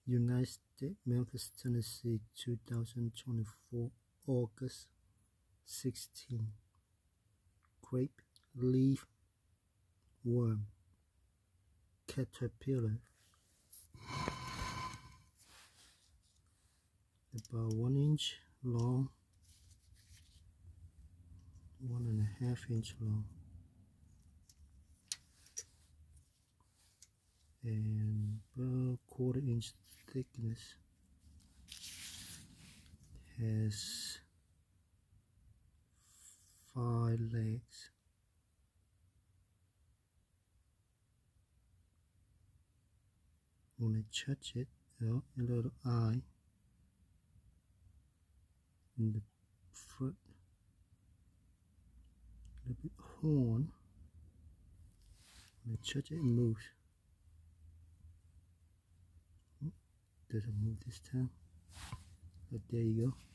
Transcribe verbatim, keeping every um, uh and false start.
United States, Memphis, Tennessee, two thousand twenty-four, August sixteenth. Grape leaf worm, caterpillar, about one inch long, one and a half inch long, and about quarter inch thickness. Has five legs. When I touch it, oh, a little eye in the front, a little bit horn. When I touch it, it moves. Doesn't move this time, but there you go.